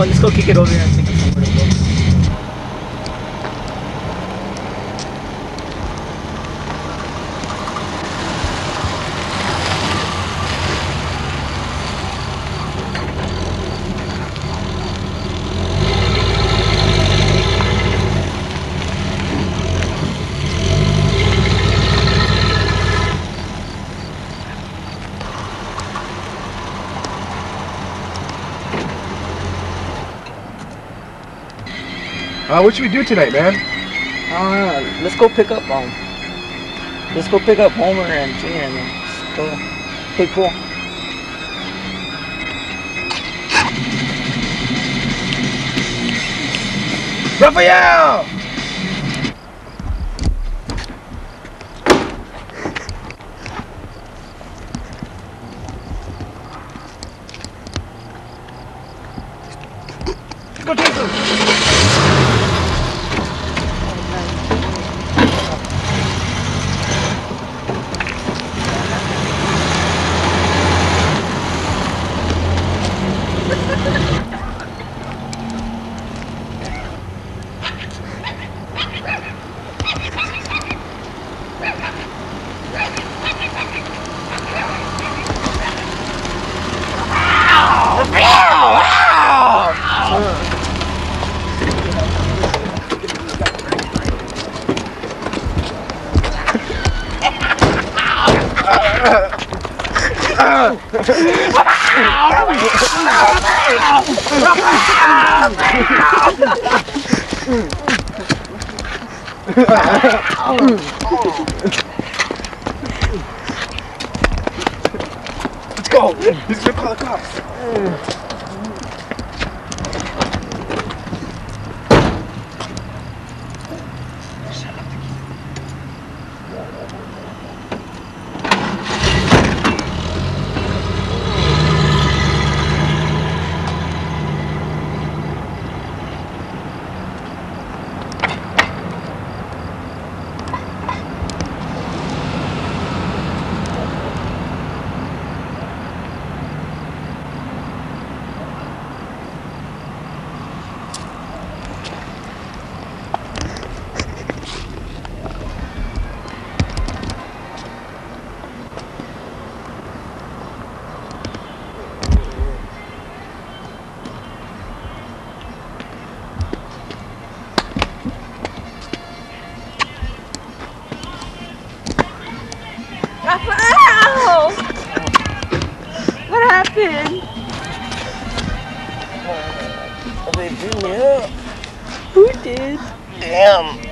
let's go kick it over here and think of somewhere to go. What should we do tonight, man? Let's go pick up Homer and Junior and then just go play pool. Raphael! Let's go take them! Let's go! He's gonna call the cops! Raphael! What happened? They beat me up. Who did? Damn.